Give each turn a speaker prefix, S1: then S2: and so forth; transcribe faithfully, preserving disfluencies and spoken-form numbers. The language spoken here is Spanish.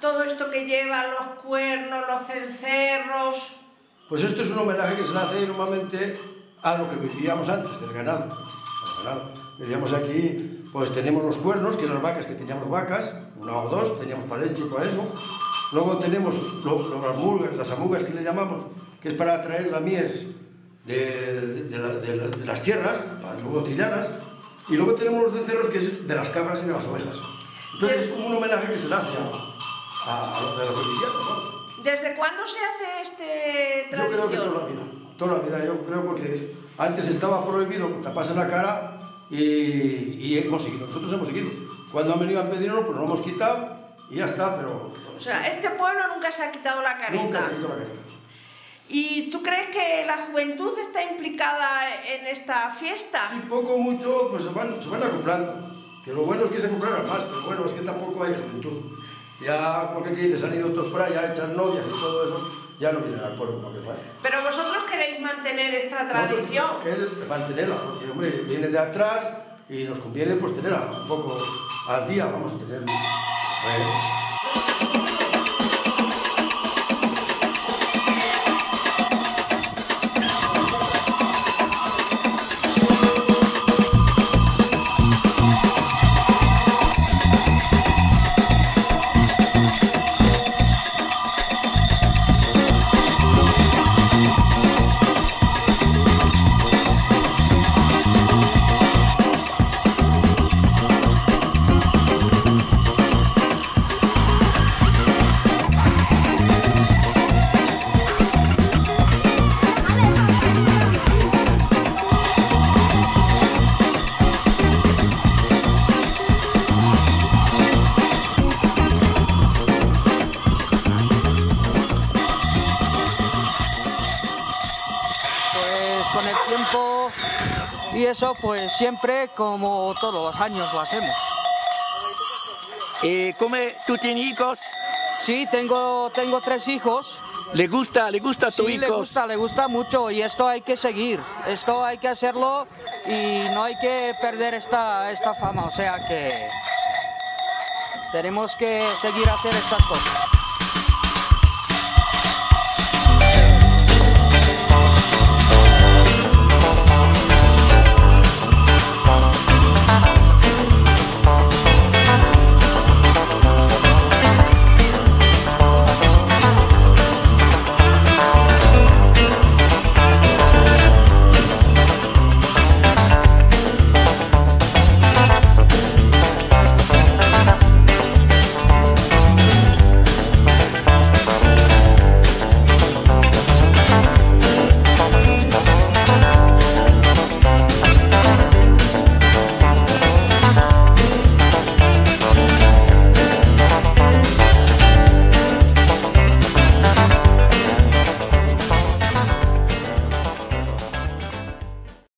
S1: todo esto que lleva, los cuernos, los cencerros?
S2: Pues esto es un homenaje que se le hace normalmente a lo que vivíamos antes, del ganado. El ganado. Vivíamos aquí, pues tenemos los cuernos, que eran las vacas, que teníamos vacas, una o dos, teníamos para leche y para eso. Luego tenemos lo, lo, las mugas, las amugas que le llamamos, que es para traer la mies de, de, la, de, la, de las tierras, para luego trillarlas. Y luego tenemos los cencerros, que es de las cabras y de las ovejas. Entonces es como un homenaje que se le hace a, a, a los cotidianos, ¿no?
S1: ¿Desde cuándo se hace este tradición?
S2: Yo creo que toda la vida, toda la vida, yo creo, porque antes estaba prohibido taparse la cara y, y hemos seguido, nosotros hemos seguido. Cuando han venido a pedirnos, pues lo hemos quitado y ya está, pero...
S1: O sea, este pueblo nunca se ha quitado la careta.
S2: Nunca se ha quitado la careta.
S1: ¿Y tú crees que la juventud está implicada en esta fiesta?
S2: Sí, poco o mucho, pues se van, se van acoplando. Que lo bueno es que se compraran más, pero bueno, es que tampoco hay juventud. Ya, porque aquí se han ido todos por allá, echar novias y todo eso, ya no vienen al pueblo, como que parece.
S1: Pero vosotros queréis mantener esta tradición.
S2: Es mantenerla, porque hombre, viene de atrás y nos conviene pues tenerla un poco al día, vamos a tenerla. Bueno.
S3: Con el tiempo y eso, pues siempre, como todos los años, lo hacemos.
S4: ¿Y cómo tú tienes hijos?
S3: Sí, tengo, tengo tres hijos.
S4: ¿Le gusta, le gusta a tu hijo?
S3: Sí, le gusta, le gusta mucho y esto hay que seguir, esto hay que hacerlo y no hay que perder esta, esta fama, o sea que tenemos que seguir a hacer estas cosas.